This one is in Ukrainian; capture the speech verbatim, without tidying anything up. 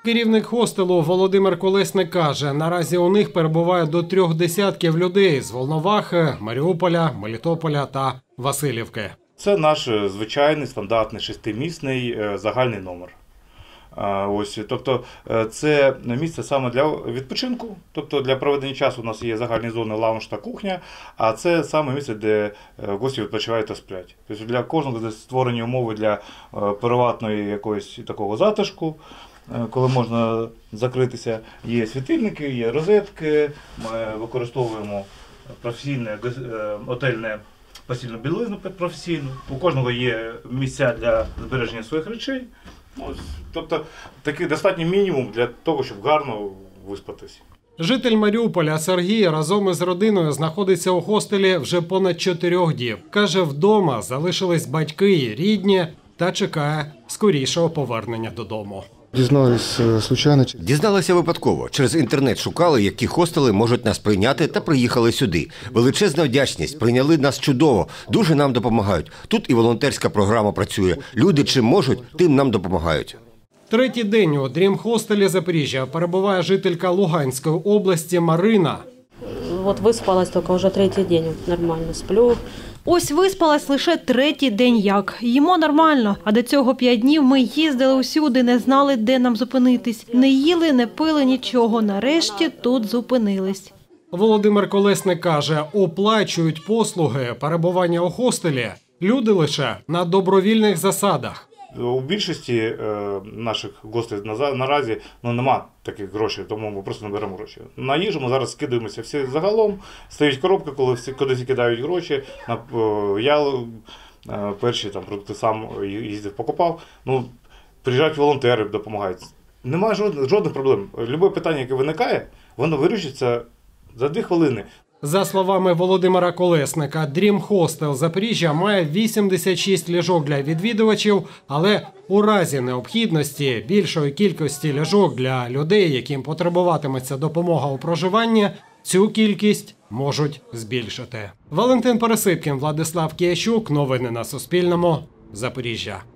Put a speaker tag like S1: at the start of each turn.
S1: Керівник хостелу Володимир Колесник каже, наразі у них перебуває до трьох десятків людей з Волновахи, Маріуполя, Мелітополя та Василівки.
S2: Це наш звичайний стандартний шестимісний загальний номер. Ось, тобто це місце саме для відпочинку, тобто для проведення часу у нас є загальні зони лаунж та кухня, а це саме місце, де гості відпочивають та сплять. Тобто для кожного створені умови для приватної якогось такого затишку, коли можна закритися. Є світильники, є розетки, ми використовуємо професійне готельне постільну білизну професійну, у кожного є місця для збереження своїх речей. Ось, тобто такий достатній мінімум для того, щоб гарно виспатися.
S1: Житель Маріуполя Сергій разом із родиною знаходиться у хостелі вже понад чотирьох діб. Каже, вдома залишились батьки і рідні та чекає скорішого повернення додому.
S3: Дізналися случайно.
S4: Дізналися випадково. Через інтернет шукали, які хостели можуть нас прийняти, та приїхали сюди. Величезна вдячність. Прийняли нас чудово. Дуже нам допомагають. Тут і волонтерська програма працює. Люди чим можуть, тим нам допомагають.
S1: Третій день у Дрім-хостелі Запоріжжя перебуває жителька Луганської області Марина.
S5: От виспалась тільки вже третій день, нормально сплю.
S6: Ось виспалась лише третій день як. Їмо нормально, а до цього п'ять днів ми їздили усюди, не знали, де нам зупинитись. Не їли, не пили нічого, нарешті тут зупинились.
S1: Володимир Колесник каже, оплачують послуги перебування у хостелі люди лише на добровільних засадах.
S2: У більшості е, наших гостей наразі ну, нема таких грошей, тому ми просто не беремо гроші. На їжу ми зараз скидаємося всі загалом, стоїть коробка, коли всі кудись кидають гроші. На, е, я е, перші там, продукти сам їздив, покупав. Ну, приїжджають волонтери, допомагають. Немає жодних, жодних проблем. Любе питання, яке виникає, воно вирішується за дві хвилини.
S1: За словами Володимира Колесника, Дрім-хостел Запоріжжя має вісімдесят шість ліжок для відвідувачів, але у разі необхідності більшої кількості ліжок для людей, яким потребуватиметься допомога у проживанні, цю кількість можуть збільшити. Валентин Пересипкін, Владислав Киящук. Новини на Суспільному. Запоріжжя.